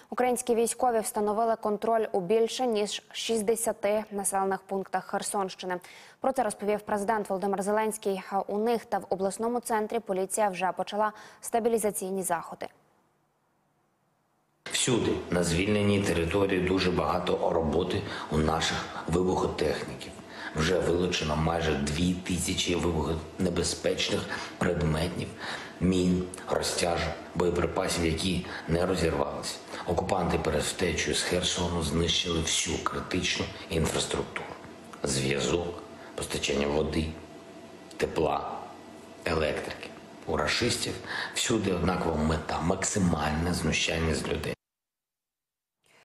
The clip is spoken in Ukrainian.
Українські військові встановили контроль у більше ніж 60 населених пунктах Херсонщини. Про це розповів президент Володимир Зеленський. У них та в обласному центрі поліція вже почала стабілізаційні заходи. Всюди на звільненій території дуже багато роботи у наших вибухотехніків. Вже вилучено майже 2000 вибухонебезпечних предметів, мін, розтяжок, боєприпасів, які не розірвалися. Окупанти перед втечею з Херсону знищили всю критичну інфраструктуру. Зв'язок, постачання води, тепла, електрики. У рашистів всюди однакова мета – максимальне знущання з людей.